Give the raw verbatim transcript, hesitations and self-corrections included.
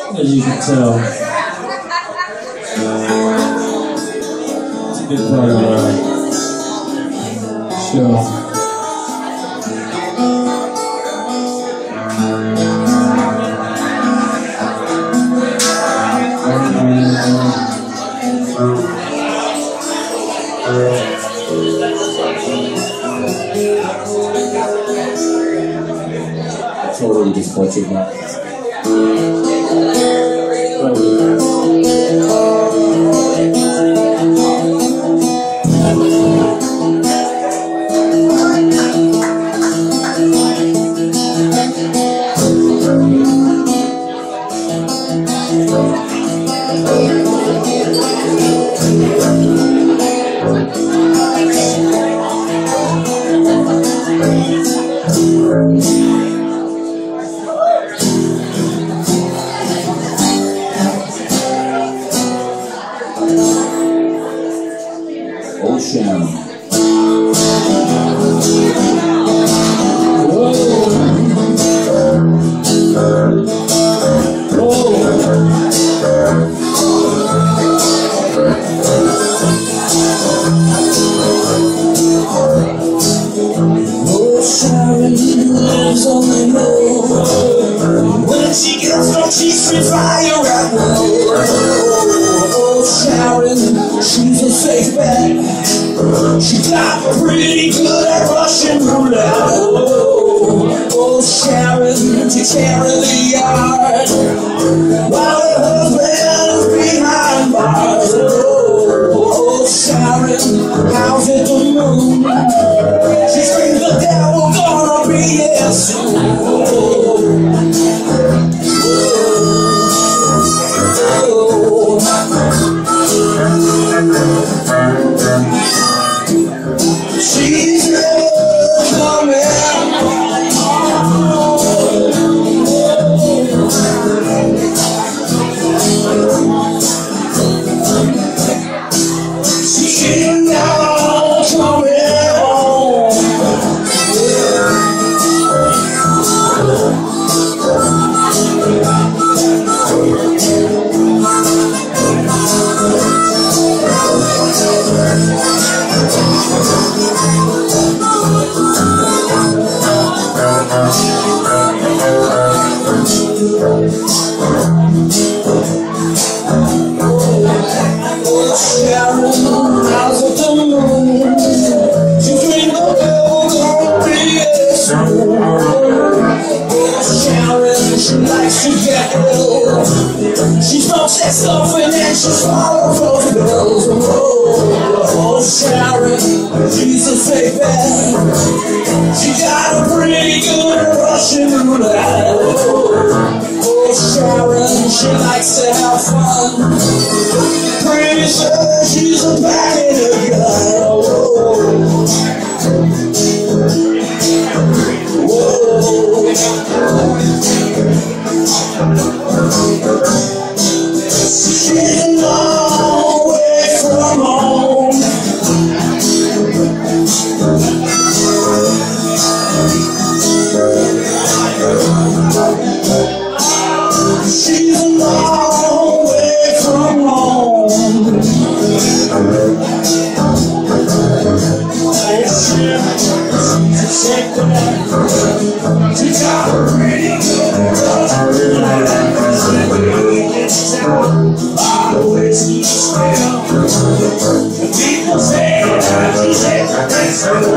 as you can tell. It's a big part of our show. Totally just butchered that. One Sharon. Oh, Sharon lives on the hill. When she gets drunk, she spits fire at will. Oh, Sharon, she's a safe bet. She got pretty good at Russian roulette. Oh, oh, Sharon takes care of the yard while her husband is behind bars. Oh, oh, Sharon, how's it the moon? She screams the devil gonna be here soon. She's never coming. She's now coming home. Sharon, how's it the moon? She dreamed the devil gonna be here soon. Sharon, she likes to get ill. She smokes that stuff and then she swallows those pills. Oh, oh, Sharon, she's a safe bet. She got a pretty good Russian roulette. Oh, Sharon, she likes to have fun. Pretty sure she's a bad in a gun. Whoa. She's a long way from home. She's a long way from home. She got a pretty good whiskey smell. People say she's everything.